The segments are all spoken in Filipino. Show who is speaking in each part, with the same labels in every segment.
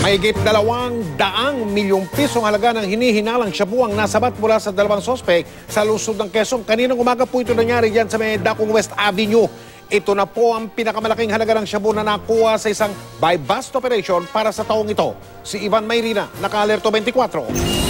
Speaker 1: Mahigit 200 milyong pisong halaga ng hinihinalang shabu ang nasabat mula sa dalawang sospek sa lungsod ng Quezon. Kaninang umaga po ito nangyari dyan sa may Dakong West Avenue. Ito na po ang pinakamalaking halaga ng shabu na nakuha sa isang buy-bust operation para sa taong ito. Si Ivan Mayrina, naka-alerto 24.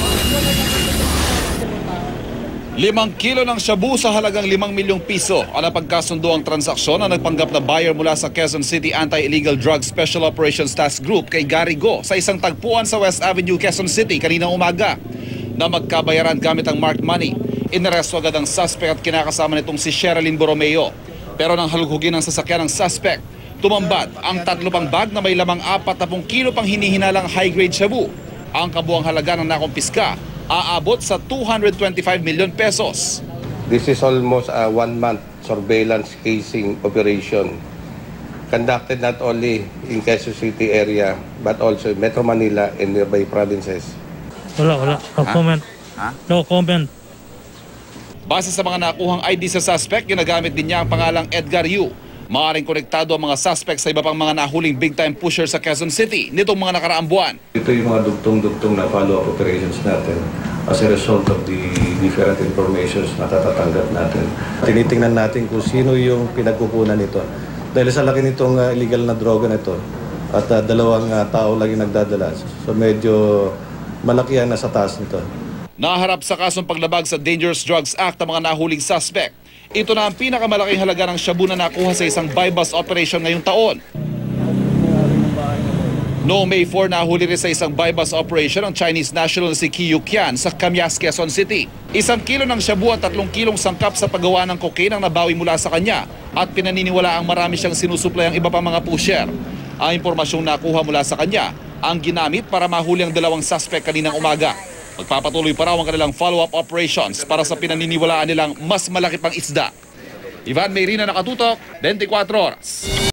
Speaker 2: 5 kilo ng shabu sa halagang 5 milyong piso ang napagkasundo ang transaksyon na nagpanggap na buyer mula sa Quezon City Anti-Illegal Drug Special Operations Task Group kay Gary Go sa isang tagpuan sa West Avenue, Quezon City kaninang umaga. Na magkabayaran gamit ang marked money, inaresto agad ang suspect at kinakasama nitong si Sherilyn Borromeo. Pero nang halughugin ang sasakyan ng suspect, tumambad ang 3 pang bag na may lamang 40 kilo pang hinihinalang high-grade shabu. Ang kabuang halaga ng nakumpiska aabot sa 225 million pesos.
Speaker 3: This is almost a 1-month surveillance casing operation conducted not only in Quezon City area but also in Metro Manila and nearby provinces.
Speaker 4: Wala. No comment. No comment.
Speaker 2: Base sa mga nakuhang ID sa suspect, ginagamit din niya ang pangalang Edgar Yu. Maaring konektado ang mga suspect sa iba pang mga nahuling big-time pusher sa Quezon City nitong mga nakaraang buwan.
Speaker 5: Ito yung mga dugtong-dugtong na follow-up operations natin as a result of the different informations na tatatanggap natin. Tinitingnan natin kung sino yung pinagkukunan nito. Dahil sa laki nitong illegal na droga nito at 2 tao lang yung nagdadala. So medyo malaki ang nasa taas nito.
Speaker 2: Naharap sa kasong paglabag sa Dangerous Drugs Act ang mga nahuling suspect. Ito na ang pinakamalaking halaga ng shabu na nakuha sa isang buy-bust operation ngayong taon. Noong May 4, nahuli rin sa isang buy-bust operation ang Chinese national si Kiyu Qian sa Camyas, Quezon City. 1 kilo ng shabu at 3 kilong sangkap sa paggawa ng cocaine ang nabawi mula sa kanya at pinaniniwala ang marami siyang sinusuplay ang iba pang mga pusher. Ang impormasyong nakuha mula sa kanya ang ginamit para mahuli ang 2 suspect kaninang umaga. Magpapatuloy pa raw ang kanilang follow-up operations para sa pinaniniwalaan nilang mas malaki pang isda. Ivan Mayrina, nakatutok, 24 oras.